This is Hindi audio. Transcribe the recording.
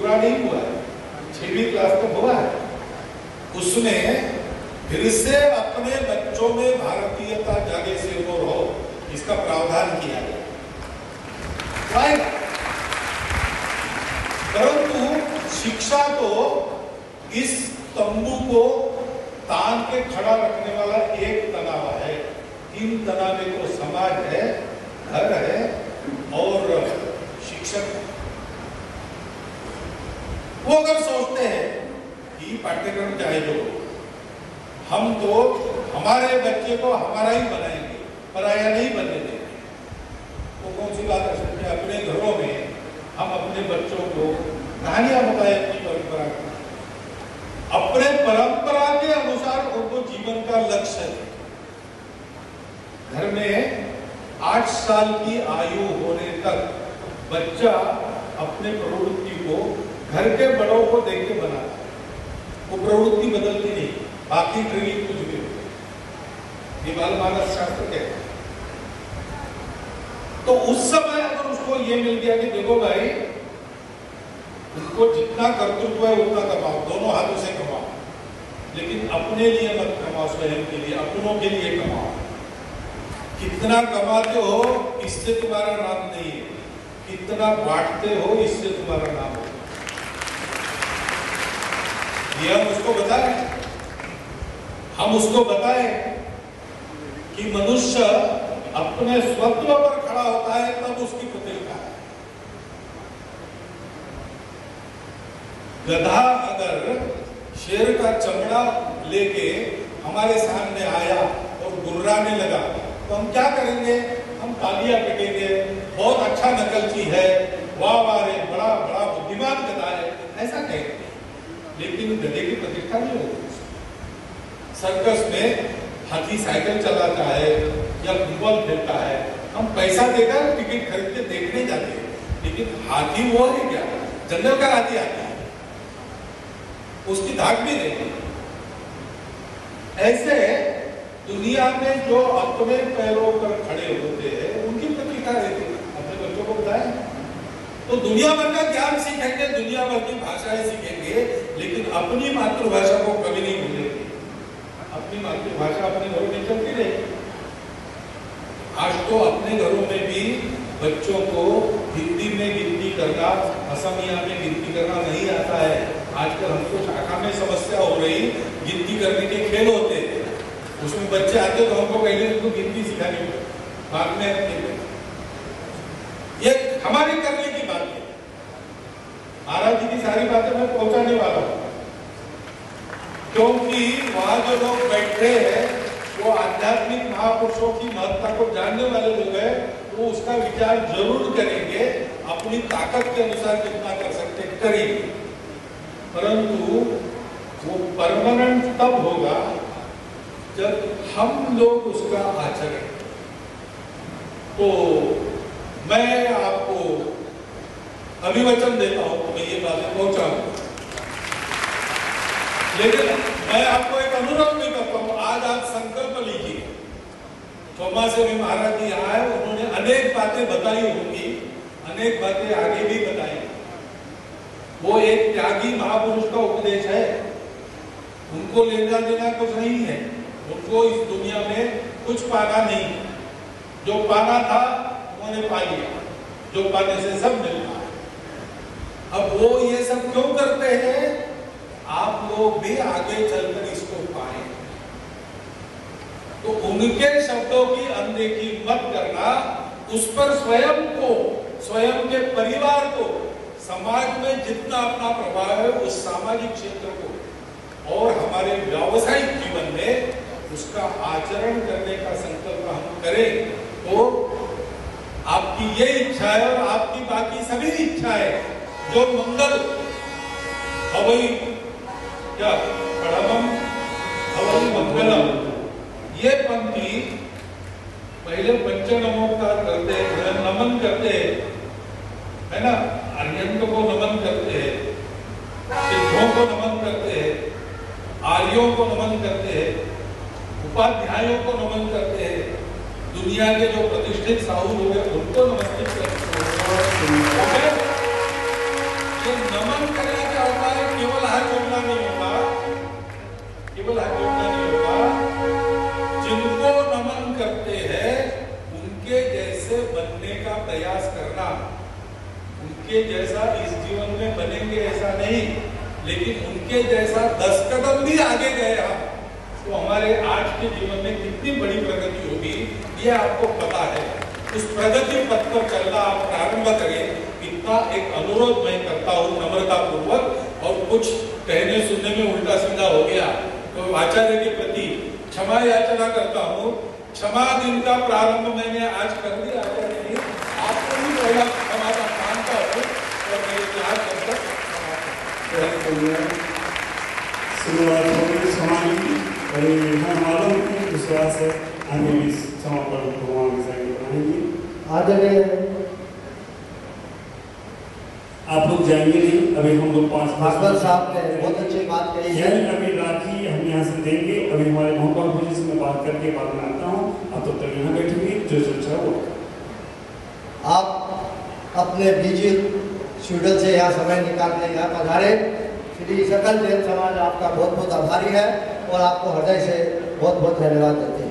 पूरा नहीं हुआ है, 6वीं क्लास तक हुआ है, उसमें फिर से अपने बच्चों में भारतीयता जागे से वो रहो, इसका प्रावधान किया गया। परंतु शिक्षा तो इस तंबू को तान के खड़ा रखने वाला एक तनावा है। 3 तनावे को समाज है, घर है और शिक्षक है। वो अगर सोचते हैं कि पाठ्यक्रम चाहे जो, हम तो हमारे बच्चे को हमारा ही बनाएंगे, पराया नहीं बनने देंगे, वो कौन सी बात है? अपने घरों में हम अपने बच्चों को कहानियां बताएं अपनी परंपरा की, अपने परंपरा के अनुसार उनको जीवन का लक्ष्य है। घर में 8 साल की आयु होने तक बच्चा अपने प्रवृत्ति को घर के बड़ों को देख के बनाता है, वो प्रवृत्ति बदलती नहीं, बाकी ट्रेनिंग कुछ भी हो। ये बाल मानस शास्त्र कहते हैं। तो उस समय अगर उसको ये मिल गया कि देखो भाई, उनको जितना कर्तृत्व है उतना कमाओ, दोनों हाथों से कमाओ, लेकिन अपने लिए मत कमाओ, स्वयं के लिए, अपनों के लिए कमाओ। कितना कमाते हो इससे तुम्हारा नाम नहीं है, कितना बांटते हो इससे तुम्हारा नाम है। ये हम उसको बताएं कि मनुष्य अपने स्वत्व पर खड़ा होता है तब उसकी प्रतिष्ठा है। गधा अगर शेर का चमड़ा लेके हमारे सामने आया और गुर्राने लगा तो हम क्या करेंगे? हम तालियां पीटेंगे, बहुत अच्छा नकलची है, वाह वाह रे, बड़ा बड़ा बुद्धिमान गधा है, ऐसा कहेंगे। लेकिन गधे की प्रतिष्ठा नहीं होती। सर्कस में हाथी साइकिल चलाता है या फुटबॉल खेलता है, हम पैसा देकर टिकट खरीद के देखने जाते हैं, लेकिन हाथी वो है क्या? जंगल का हाथी आता है, उसकी धाक भी नहीं। ऐसे दुनिया में जो अपने पैरों पर खड़े होते हैं उनकी प्रतिष्ठा रहती है। अपने बच्चों को बताएं तो दुनिया भर का ज्ञान सीखेंगे, दुनिया भर की भाषाएं सीखेंगे, लेकिन अपनी मातृभाषा को कभी नहीं भूलेंगे। अपनी मातृभाषा अपने घरों में चलती रहेगी। आज तो अपने घरों में भी बच्चों को हिंदी में गिनती करना, असमिया में गिनती करना नहीं आता है। आजकल हमको शाखा में समस्या हो रही, गिनती करने के खेल होते हैं, उसमें बच्चे आते तो हमको पहले उनको गिनती सिखानी पड़ती, बाद में अपने ये हमारी करने की बात है। महाराज जी की सारी बातें मैं पहुंचाने वाला हूं, क्योंकि वहां जो लोग बैठे हैं वो आध्यात्मिक महापुरुषों की महत्ता को जानने वाले लोग हैं, वो उसका विचार जरूर करेंगे, अपनी ताकत के अनुसार जितना कर सकते करेंगे, परंतु वो परमानेंट तब होगा जब हम लोग उसका आचरण। तो मैं आपको अभिवचन देता हूं तो मैं ये बातें पहुंचाऊंगा, लेकिन मैं आपको एक अनुरोध भी करता हूं। आज आप संकल्प लीजिए। चौमा से भी महाराज जी आए, उन्होंने अनेक बातें बताई होंगी, अनेक बातें आगे भी बताई। वो एक त्यागी महापुरुष का उपदेश है, उनको लेना देना कुछ नहीं है, उनको इस दुनिया में कुछ पाना नहीं, जो पाना था उन्होंने पा लिया, जो पाने से सब मिलना। अब वो ये सब क्यों करते हैं? आप लोग भी आगे चलकर इसको पाए। तो उनके शब्दों की अनदेखी मत करना, उस पर स्वयं को, स्वयं के परिवार को, समाज में जितना अपना प्रभाव है उस सामाजिक क्षेत्र को और हमारे व्यावसायिक जीवन में उसका आचरण करने का संकल्प हम करें तो आपकी ये इच्छा है और आपकी बाकी सभी इच्छा है जो मंगल हवई क्या परमम हवई मंगलम, ये पंक्ति पहले पंचनमोकार करते हैं, नमन करते हैं, है ना, अर्यंत को नमन करते हैं, सिद्धों को नमन करते हैं, आर्यों को नमन करते हैं, उपाध्यायों को नमन करते हैं, दुनिया के जो प्रतिष्ठित साहू लोग हैं उनको नमस्कृत करते हैं। ये नमन करने क्या होता है? केवल हाथ जोड़ना नहीं होता, केवल हाथ जोड़ना नहीं होता। जिनको नमन करते हैं उनके जैसे बनने का प्रयास करना। उनके जैसा इस जीवन में बनेंगे ऐसा नहीं, लेकिन उनके जैसा 10 कदम भी आगे गए हम तो हमारे आज के जीवन में कितनी बड़ी प्रगति होगी ये आपको पता है। उस प्रगति पथ पर चलना आप प्रारंभ करें, इतना एक अनुरोध मैं करता हूँ नम्रता पूर्वक। और कुछ कहने सुनने में उल्टा सीधा हो गया तो आचार्य के प्रति क्षमा याचना करता हूँ। क्षमा दिन का प्रारंभ मैंने आज कर दिया आचार्य जी, आपको भी पहला क्षमा का मानता हूँ और मैं याद करता शुरुआत होगी समाधि और मैं मालूम की विश्वास है आगे भी समापन भगवान के संग बनाएंगे। आदरणीय आप लोग जाएंगे नहीं, अभी हम लोग 5 भागवत साहब ने बहुत अच्छी बात कही है। अभी राखी हम यहाँ से देंगे, अभी हमारे महापौर जी से मैं बात करके बाद में आता हूँ। अब तब तक यहाँ बैठेंगे जो सोचा वो। आप अपने बिजी शेड्यूल से यहाँ समय निकालने यहाँ पधारे। श्री सकल जैन समाज आपका बहुत बहुत आभारी है और आपको हृदय से बहुत बहुत धन्यवाद देते हैं।